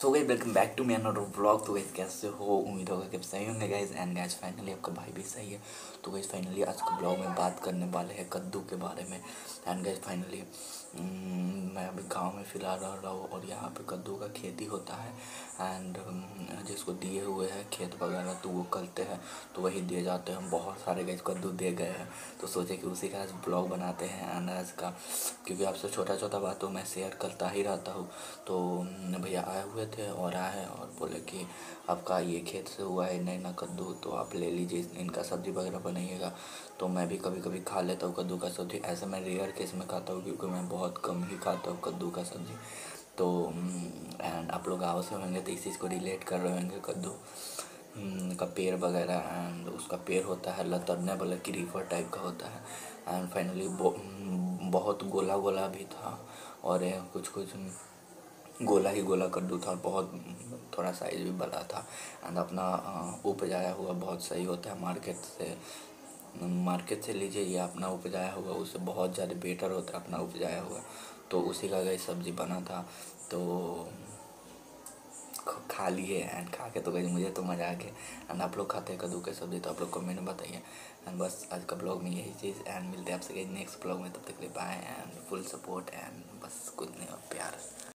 तो guys welcome back to me another vlog. तो guys कैसे हो, उम्मीद होगा कि आप सही होंगे गाइस। एंड गाइस फाइनली आपका भाई भी सही है। तो गाइस फाइनली आज के ब्लॉग में बात करने वाले हैं कद्दू के बारे में। एंड गाइस फाइनली मैं अभी गांव में फ़िलहाल रह रहा हूँ और यहाँ पे कद्दू का खेती होता है। एंड जिसको दिए हुए हैं खेत वगैरह तो वो करते हैं, तो वही दिए जाते हैं। बहुत सारे गाइस कद्दू दे गए हैं, तो सोचे कि उसी का आज ब्लॉग बनाते हैं अनाज का, क्योंकि आपसे छोटा छोटा बातों मैं शेयर करता ही रहता हूँ। तो भैया आए हुए थे और आए और बोले कि आपका ये खेत से हुआ है नैना कद्दू, तो आप ले लीजिए, इनका सब्ज़ी वगैरह बनाइएगा। तो मैं भी कभी कभी खा लेता हूँ कद्दू का सब्ज़ी। ऐसे मैं रेयर केस में खाता हूँ क्योंकि मैं बहुत कम ही खाता हूँ कद्दू का सब्ज़ी। तो एंड आप लोग गाँव से होंगे तो इस चीज़ को रिलेट कर रहे होंगे। कद्दू का पेड़ वगैरह, एंड उसका पेड़ होता है लतरने वाला क्रीपर टाइप का होता है। एंड फाइनली बहुत गोला गोला भी था और कुछ कुछ गोला ही गोला कद्दू था, बहुत थोड़ा साइज भी बड़ा था। एंड अपना उपजाया हुआ बहुत सही होता है। मार्केट से लीजिए या अपना उपजाया हुआ उससे बहुत ज़्यादा बेटर होता है अपना उपजाया हुआ। तो उसी का गई सब्ज़ी बना था, तो खा लिए। एंड खा के तो गई मुझे तो मज़ा आ गया। एंड आप लोग खाते हैं कद्दू की सब्ज़ी तो आप लोग कमेंट में बताइए। एंड बस आज का ब्लॉग में यही चीज़। एंड मिलते हैं आपसे नेक्स्ट ब्लॉग में, तब तक के लिए bye and full support. And बस कुछ नहीं और प्यार।